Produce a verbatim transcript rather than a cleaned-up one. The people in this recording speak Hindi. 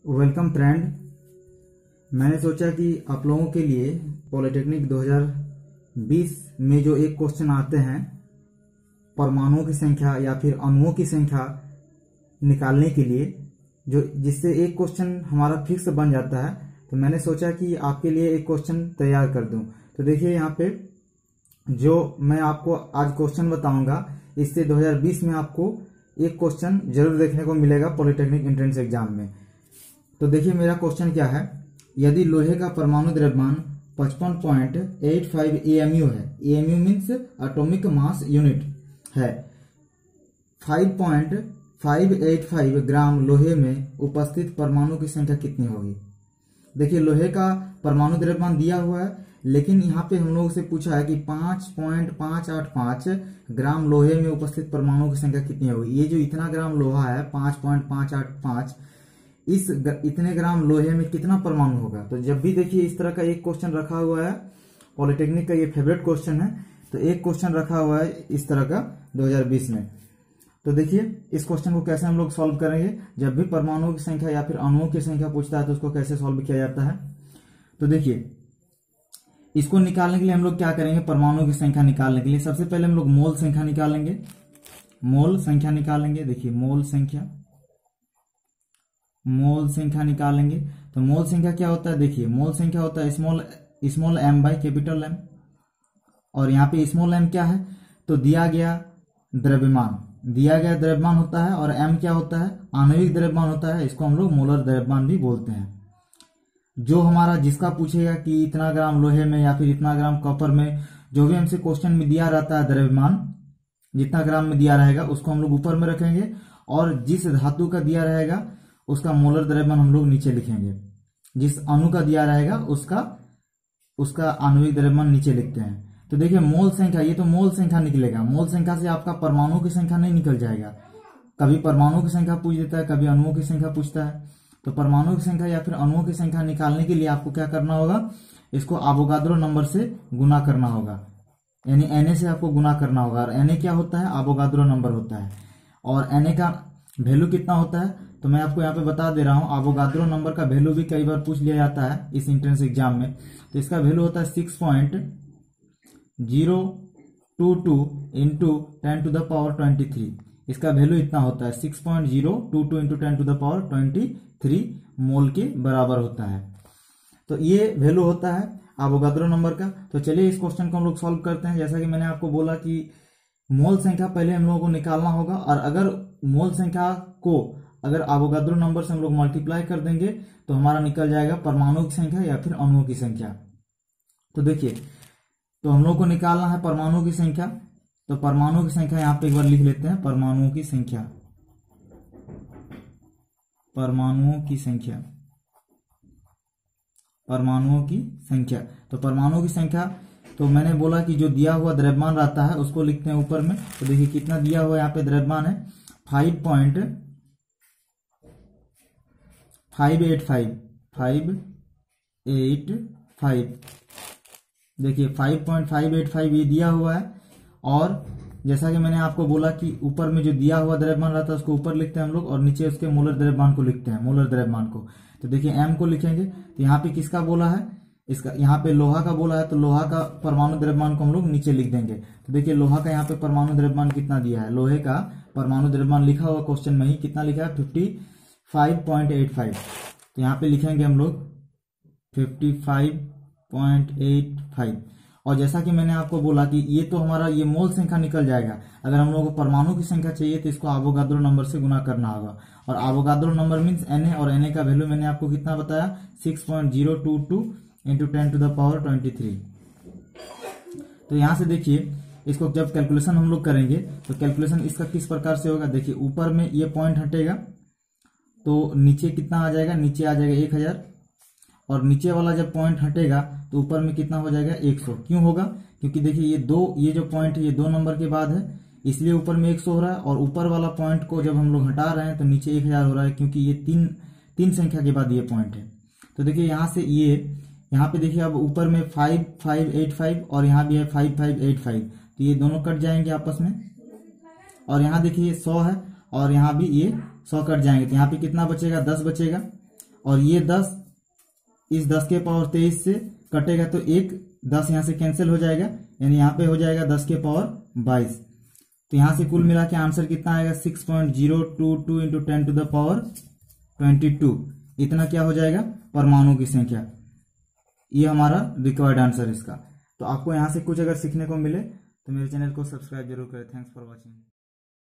Welcome friend. मैंने सोचा कि आप लोगों के लिए पॉलिटेक्निक दो हज़ार बीस में जो एक क्वेश्चन आते हैं परमाणुओं की संख्या या फिर अणुओं की संख्या निकालने के लिए, जो जिससे एक क्वेश्चन हमारा फिक्स बन जाता है, तो मैंने सोचा कि आपके लिए एक क्वेश्चन तैयार कर दूं। तो देखिए यहाँ पे जो मैं आपको आज क्वेश्चन बताऊंगा, इससे दो हज़ार बीस में आपको एक क्वेश्चन जरूर देखने को मिलेगा पॉलिटेक्निक एंट्रेंस एग्जाम में। तो देखिए मेरा क्वेश्चन क्या है। यदि लोहे का परमाणु द्रव्यमान पचपन पॉइंट आठ पाँच ए एम यू है, A M U means atomic mass unit है, पाँच पॉइंट पाँच आठ पाँच ग्राम लोहे में उपस्थित परमाणु की संख्या कितनी होगी। देखिए लोहे का परमाणु द्रव्यमान दिया हुआ है, लेकिन यहाँ पे हम लोगों से पूछा है कि पाँच पॉइंट पाँच आठ पाँच ग्राम लोहे में उपस्थित परमाणु की संख्या कितनी होगी। ये जो इतना ग्राम लोहा है पाँच पॉइंट पाँच आठ पाँच, इस इतने ग्राम लोहे में कितना परमाणु होगा। तो जब भी देखिए इस तरह का एक क्वेश्चन रखा हुआ है, पॉलिटेक्निक का ये फेवरेट क्वेश्चन है, तो एक क्वेश्चन रखा हुआ है इस तरह का दो हज़ार बीस में। तो देखिए इस क्वेश्चन को कैसे हम लोग सॉल्व करेंगे। जब भी परमाणुओं की संख्या या फिर अणुओं की संख्या पूछता है तो उसको कैसे सॉल्व किया जाता है। तो देखिए इसको निकालने के लिए हम लोग क्या करेंगे, परमाणुओं की संख्या निकालने के लिए सबसे पहले हम लोग मोल संख्या निकालेंगे। मोल संख्या निकालेंगे देखिए मोल संख्या मोल संख्या निकालेंगे। तो मोल संख्या क्या होता है, देखिए मोल संख्या होता है small small M by capital M, और यहाँ पे स्मॉल एम क्या है, तो दिया गया द्रव्यमान दिया गया द्रव्यमान होता है, और एम क्या होता है, आणविक द्रव्यमान होता है। इसको हम लोग मोलर द्रव्यमान भी बोलते हैं। जो हमारा जिसका पूछेगा कि इतना ग्राम लोहे में या फिर इतना ग्राम कॉपर में, जो भी हमसे क्वेश्चन में दिया रहता है द्रव्यमान जितना ग्राम में दिया रहेगा उसको हम लोग ऊपर में रखेंगे, और जिस धातु का दिया रहेगा उसका मोलर द्रव्यमान हम लोग नीचे लिखेंगे। जिस अणु का दिया रहेगा उसका उसका आणविक द्रव्यमान नीचे लिखते हैं। तो देखिए मोल संख्या, ये तो मोल संख्या निकलेगा। मोल संख्या से आपका परमाणु की संख्या नहीं निकल जाएगा। कभी परमाणु की संख्या पूछ देता है, कभी अणुओं की संख्या पूछता है। तो परमाणु की संख्या या फिर अणुओं की संख्या निकालने के लिए आपको क्या करना होगा, इसको एवोगाद्रो नंबर से गुना करना होगा, यानी एन से आपको गुना करना होगा। और एन क्या होता है, एवोगाद्रो नंबर होता है। और एन का वैल्यू कितना होता है, तो मैं आपको यहाँ पे बता दे रहा हूँ। एवोगाद्रो नंबर का वैल्यू भी कई बार पूछ लिया जाता है इस एंट्रेंस एग्जाम में। तो इसका वैल्यू होता है six point zero two two into ten to the power twenty three. इसका वैल्यू इतना होता है six point zero two two into ten to the power twenty three mole के बराबर होता है। तो ये वैल्यू होता है एवोगाद्रो नंबर का। तो चलिए इस क्वेश्चन को हम लोग सॉल्व करते हैं। जैसा कि मैंने आपको बोला कि मोल संख्या पहले हम लोगों को निकालना होगा, और अगर मोल संख्या को अगर एवोगाद्रो नंबर से हम लोग मल्टीप्लाई कर देंगे तो हमारा निकल जाएगा परमाणु की संख्या या फिर अणुओं की संख्या। तो देखिए तो हम लोग को निकालना है परमाणु की संख्या। तो परमाणु की संख्या यहाँ पे एक बार लिख लेते हैं, परमाणुओं की संख्या परमाणुओं की संख्या परमाणुओं की संख्या तो परमाणुओं की संख्या, तो मैंने बोला कि जो दिया हुआ द्रव्यमान रहता है उसको लिखते हैं ऊपर में। तो देखिए कितना दिया हुआ यहाँ पे द्रव्यमान है, five point five eight five five eight five देखिए five point five eight five ये दिया हुआ है। और जैसा कि मैंने आपको बोला कि ऊपर में जो दिया हुआ द्रव्यमान रहता है उसको ऊपर लिखते हैं हम लोग, और नीचे उसके मोलर द्रव्यमान को लिखते हैं, मोलर द्रव्यमान को। तो देखिए एम को लिखेंगे। तो यहाँ पे किसका बोला है, इसका यहाँ पे लोहा का बोला है, तो लोहा का परमाणु द्रव्यमान को हम लोग नीचे लिख देंगे। तो देखिए लोहा का यहाँ पे परमाणु द्रव्यमान कितना दिया है, लोहे का परमाणु द्रव्यमान लिखा हुआ क्वेश्चन में ही कितना लिखा है, fifty five point eight five. तो यहाँ पे लिखेंगे हम लोग fifty five point eight five. और जैसा कि मैंने आपको बोला कि ये तो हमारा ये मोल संख्या निकल जाएगा। अगर हम लोगों को परमाणु की संख्या चाहिए तो इसको एवोगाद्रो नंबर से गुना करना होगा, और एवोगाद्रो नंबर मीन्स एन, और एन का वैल्यू मैंने आपको कितना बताया, six point zero two two into ten to the power twenty three. तो यहाँ से देखिए इसको जब कैलकुलेशन हम लोग करेंगे तो कैलकुलेशन इसका किस प्रकार से होगा। देखिए ऊपर में ये पॉइंट हटेगा तो नीचे कितना आ जाएगा, नीचे आ जाएगा एक हजार, और नीचे वाला जब पॉइंट हटेगा तो ऊपर में कितना हो जाएगा, एक सौ। क्यों होगा, क्योंकि देखिए ये दो ये जो पॉइंट है ये दो नंबर के बाद है, इसलिए ऊपर में एक सौ हो रहा है। और ऊपर वाला पॉइंट को जब हम लोग हटा रहे हैं तो नीचे एक हजार हो रहा है, क्योंकि ये तीन तीन संख्या के बाद ये पॉइंट है। तो देखिए यहाँ से ये यहाँ पे देखिए अब ऊपर में फाइव फाइव एट फाइव और यहाँ भी है फाइव फाइव एट फाइव, तो ये दोनों कट जाएंगे आपस में। और यहाँ देखिए सौ है और यहाँ भी ये सौ कट जाएंगे, तो यहाँ पे कितना बचेगा, दस बचेगा। और ये दस इस दस के पावर तेईस से कटेगा तो एक दस यहां से कैंसिल हो जाएगा, यानी यहाँ पे हो जाएगा दस के पावर बाईस। तो यहां से कुल मिला के आंसर कितना आएगा, six point zero two two into ten to the power twenty two. इतना क्या हो जाएगा, परमाणु की संख्या। ये हमारा रिक्वायर्ड आंसर इसका। तो आपको यहां से कुछ अगर सीखने को मिले तो मेरे चैनल को सब्सक्राइब जरूर करें। Thanks for watching.